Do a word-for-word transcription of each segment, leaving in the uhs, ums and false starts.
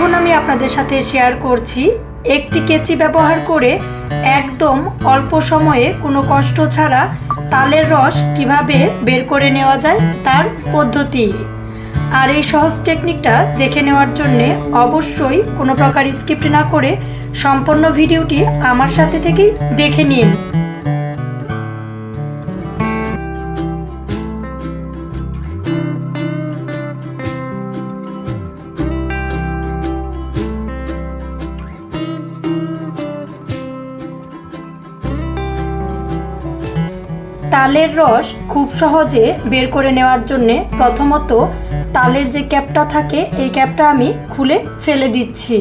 এখন আমি আপনাদের সাথে শেয়ার করছি একটি কেচি ব্যবহার করে একদম অল্প সময়ে কোনো কষ্ট ছাড়া তালের রস কিভাবে বের করে নেওয়া যায় তার পদ্ধতি। আর এই সহজ টেকনিকটা দেখে নেওয়ার জন্যে অবশ্যই কোনো প্রকার স্কিপ্ট না করে সম্পূর্ণ ভিডিওটি আমার সাথে থেকেই দেখে নিন। তালের রস খুব সহজে বের করে নেওয়ার জন্যে প্রথমত তালের যে ক্যাপটা থাকে এই ক্যাপটা আমি খুলে ফেলে দিচ্ছি।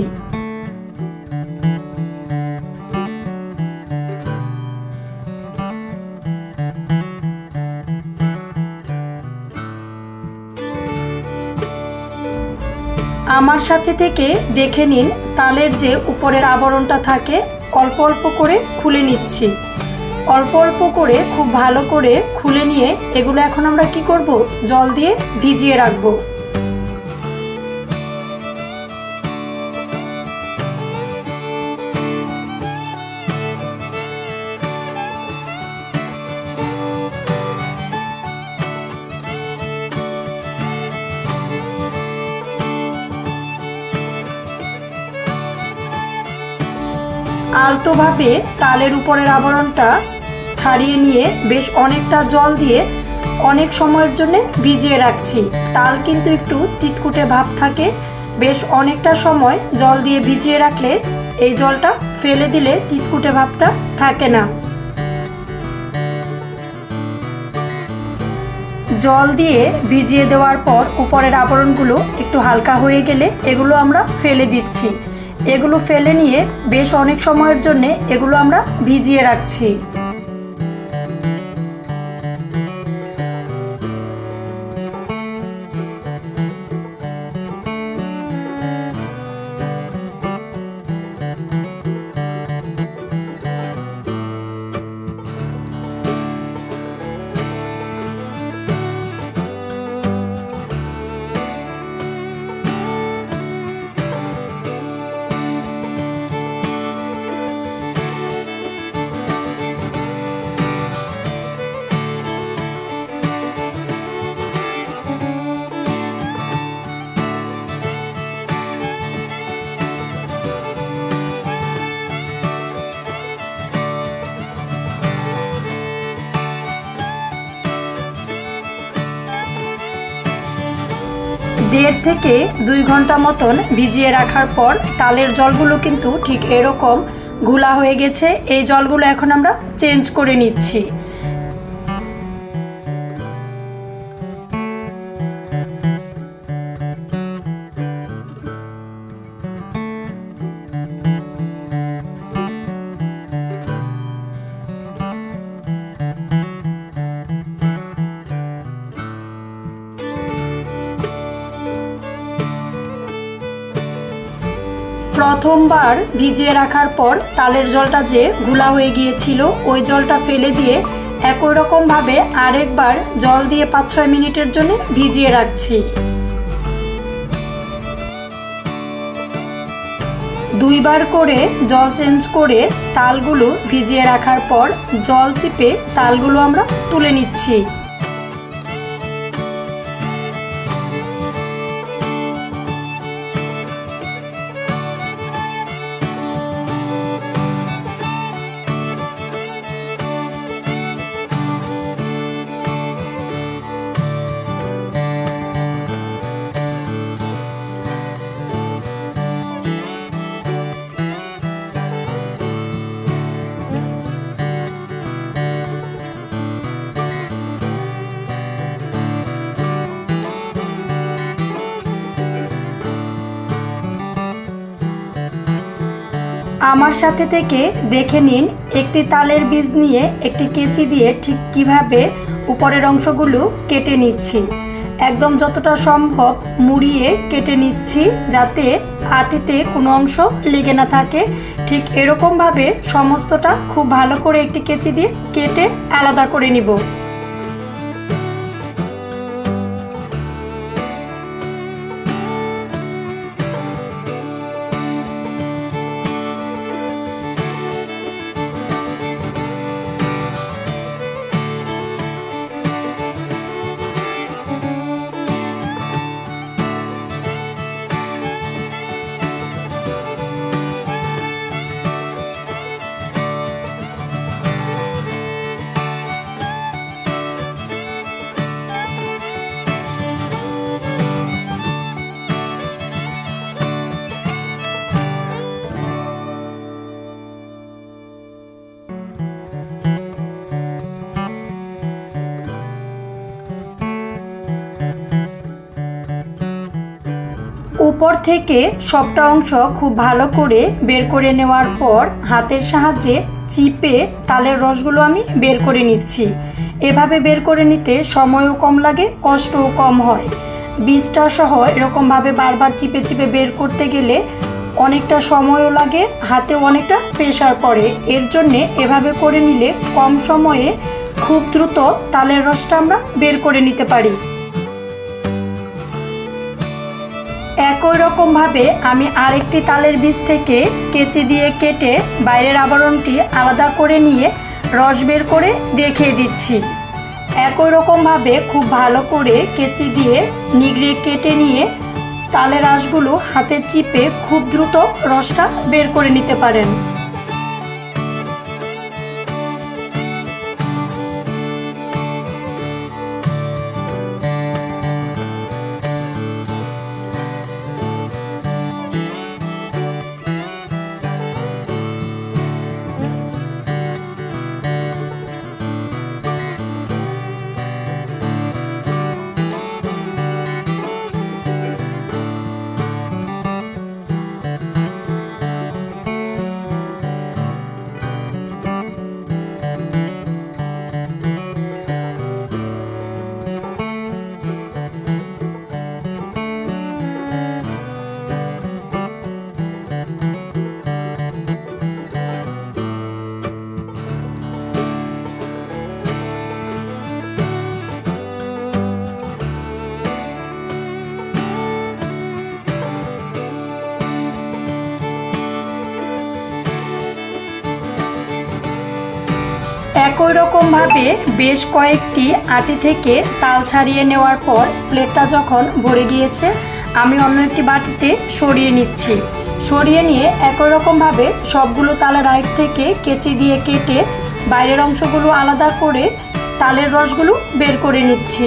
আমার সাথে থেকে দেখে নিন তালের যে উপরের আবরণটা থাকে অল্প অল্প করে খুলে নিচ্ছি। অল্প অল্প করে খুব ভালো করে খুলে নিয়ে এগুলো এখন আমরা কি করব, জল দিয়ে ভিজিয়ে রাখবো। আলতোভাবে তালের উপরের আবরণটা ছাড়িয়ে নিয়ে বেশ অনেকটা জল দিয়ে অনেক সময়ের জন্য ভিজিয়ে রাখছি। তাল কিন্তু একটু তিতকুটে ভাব থাকে, বেশ অনেকটা সময় জল দিয়ে ভিজিয়ে রাখলে এই জলটা ফেলে দিলে তিতকুটে ভাবটা থাকে না। জল দিয়ে ভিজিয়ে দেওয়ার পর উপরের আবরণগুলো একটু হালকা হয়ে গেলে এগুলো আমরা ফেলে দিচ্ছি। এগুলো ফেলে নিয়ে বেশ অনেক সময়ের জন্য এগুলো আমরা ভিজিয়ে রাখছি। দেড় থেকে দুই ঘন্টা মতন ভিজিয়ে রাখার পর তালের জলগুলো কিন্তু ঠিক এরকম ঘোলা হয়ে গেছে। এই জলগুলো এখন আমরা চেঞ্জ করে নিচ্ছি। প্রথমবার ভিজিয়ে রাখার পর তালের জলটা যে ঘোলা হয়ে গিয়েছিল ওই জলটা ফেলে দিয়ে একই রকমভাবে আরেকবার জল দিয়ে পাঁচ ছয় মিনিটের জন্য ভিজিয়ে রাখছি। দুইবার করে জল চেঞ্জ করে তালগুলো ভিজিয়ে রাখার পর জল চিপে তালগুলো আমরা তুলে নিচ্ছি। আমার সাথে থেকে দেখে নিন একটি তালের বীজ নিয়ে একটি কেচি দিয়ে ঠিক কিভাবে উপরের অংশগুলো কেটে নিচ্ছি। একদম যতটা সম্ভব মুড়িয়ে কেটে নিচ্ছি যাতে আটিতে কোনো অংশ লেগে না থাকে। ঠিক এরকমভাবে সমস্তটা খুব ভালো করে একটি কেচি দিয়ে কেটে আলাদা করে নিব। উপর থেকে সবটা অংশ খুব ভালো করে বের করে নেওয়ার পর হাতের সাহায্যে চিপে তালের রসগুলো আমি বের করে নিচ্ছি। এভাবে বের করে নিতে সময়ও কম লাগে, কষ্টও কম হয়। বীজটা সহ এরকমভাবে বারবার চিপে চিপে বের করতে গেলে অনেকটা সময়ও লাগে, হাতেও অনেকটা প্রেশার পড়ে। এর জন্যে এভাবে করে নিলে কম সময়ে খুব দ্রুত তালের রসটা আমরা বের করে নিতে পারি। একই রকমভাবে আমি আরেকটি তালের বীজ থেকে কেচি দিয়ে কেটে বাইরের আবরণটি আলাদা করে নিয়ে রস বের করে দেখিয়ে দিচ্ছি। একই রকমভাবে খুব ভালো করে কেচি দিয়ে নিগড়ে কেটে নিয়ে তালের আঁশগুলো হাতে চিপে খুব দ্রুত রসটা বের করে নিতে পারেন। একই রকমভাবে বেশ কয়েকটি আটি থেকে তাল ছাড়িয়ে নেওয়ার পর প্লেটটা যখন ভরে গিয়েছে আমি অন্য একটি বাটিতে সরিয়ে নিচ্ছি। সরিয়ে নিয়ে একই রকমভাবে সবগুলো তালের আইট থেকে কেচি দিয়ে কেটে বাইরের অংশগুলো আলাদা করে তালের রসগুলো বের করে নিচ্ছি।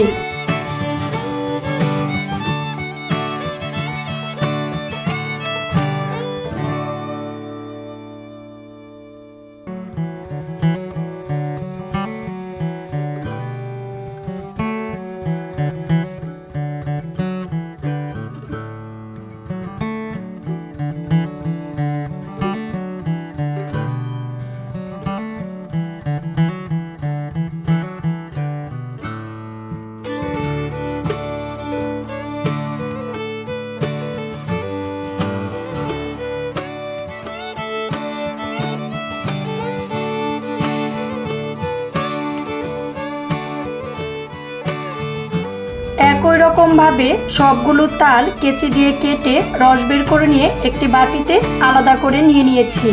একই রকমভাবে সবগুলো তাল কেচি দিয়ে কেটে রস বের করে নিয়ে একটি বাটিতে আলাদা করে নিয়ে নিয়েছি।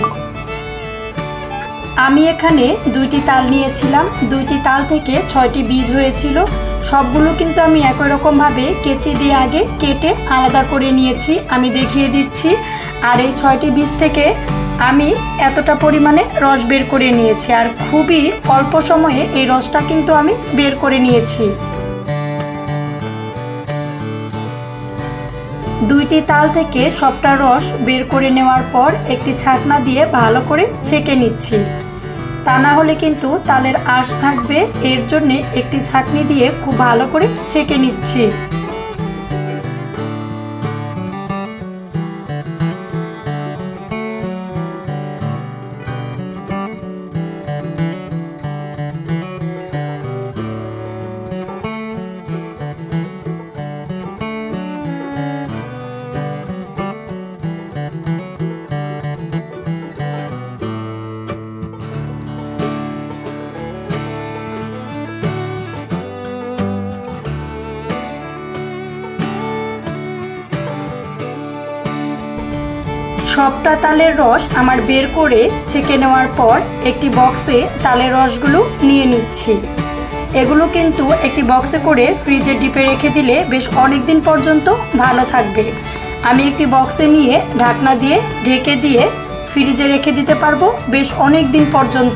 আমি এখানে দুইটি তাল নিয়েছিলাম, দুইটি তাল থেকে ছয়টি বীজ হয়েছিল। সবগুলো কিন্তু আমি একই রকমভাবে কেচি দিয়ে আগে কেটে আলাদা করে নিয়েছি, আমি দেখিয়ে দিচ্ছি। আর এই ছয়টি বীজ থেকে আমি এতটা পরিমাণে রস বের করে নিয়েছি, আর খুবই অল্প সময়ে এই রসটা কিন্তু আমি বের করে নিয়েছি। দুইটি তাল থেকে সবটা রস বের করে নেওয়ার পর একটি ছাঁকনা দিয়ে ভালো করে ছেঁকে নিচ্ছি, তা না হলে কিন্তু তালের আঁশ থাকবে। এর জন্যে একটি ছাঁকনি দিয়ে খুব ভালো করে ছেঁকে নিচ্ছি। সবটা তালের রস আমার বের করে ছেঁকে নেওয়ার পর একটি বক্সে তালের রসগুলো নিয়ে নিচ্ছি। এগুলো কিন্তু একটি বক্সে করে ফ্রিজে ডিপে রেখে দিলে বেশ অনেক দিন পর্যন্ত ভালো থাকবে। আমি একটি বক্সে নিয়ে ঢাকনা দিয়ে ঢেকে দিয়ে ফ্রিজে রেখে দিতে পারবো বেশ অনেক দিন পর্যন্ত।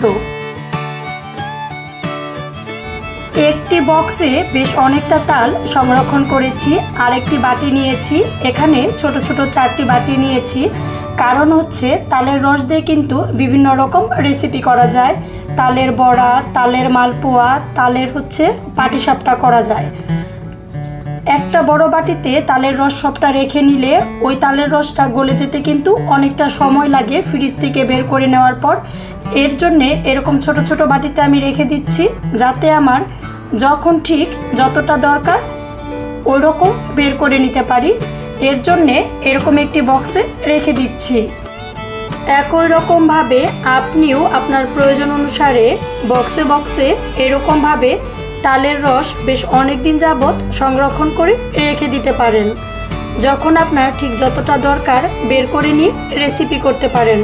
একটি বক্সে বেশ অনেকটা তাল সংরক্ষণ করেছি। আর একটি বাটি নিয়েছি, এখানে ছোট ছোট চারটি বাটি নিয়েছি। কারণ হচ্ছে তালের রস দিয়ে কিন্তু বিভিন্ন রকম রেসিপি করা যায়। তালের বড়া, তালের মালপোয়া, তালের হচ্ছে পাটিসাপটা করা যায়। একটা বড় বাটিতে তালের রস সবটা রেখে নিলে ওই তালের রসটা গলে যেতে কিন্তু অনেকটা সময় লাগে ফ্রিজ থেকে বের করে নেওয়ার পর। এর জন্যে এরকম ছোট ছোট বাটিতে আমি রেখে দিচ্ছি, যাতে আমার যখন ঠিক যতটা দরকার ওই রকম বের করে নিতে পারি। এর জন্যে এরকম একটি বক্সে রেখে দিচ্ছি। একই রকমভাবে আপনিও আপনার প্রয়োজন অনুসারে বক্সে বক্সে এরকমভাবে তালের রস বেশ অনেক দিন যাবত সংরক্ষণ করে রেখে দিতে পারেন। যখন আপনার ঠিক যতটা দরকার বের করে নিয়ে রেসিপি করতে পারেন।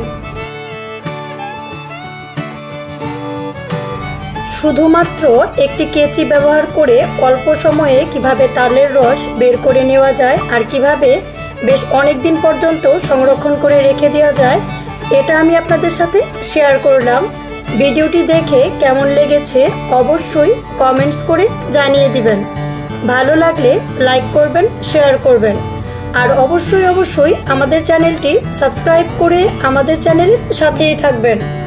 শুধুমাত্র একটি কেচি ব্যবহার করে অল্প সময়ে কিভাবে তালের রস বের করে নেওয়া যায় আর কিভাবে বেশ অনেক দিন পর্যন্ত সংরক্ষণ করে রেখে দেওয়া যায়, এটা আমি আপনাদের সাথে শেয়ার করলাম। ভিডিওটি দেখে কেমন লেগেছে অবশ্যই কমেন্টস করে জানিয়ে দিবেন। ভালো লাগলে লাইক করবেন, শেয়ার করবেন, আর অবশ্যই অবশ্যই আমাদের চ্যানেলটি সাবস্ক্রাইব করে আমাদের চ্যানেলের সাথেই থাকবেন।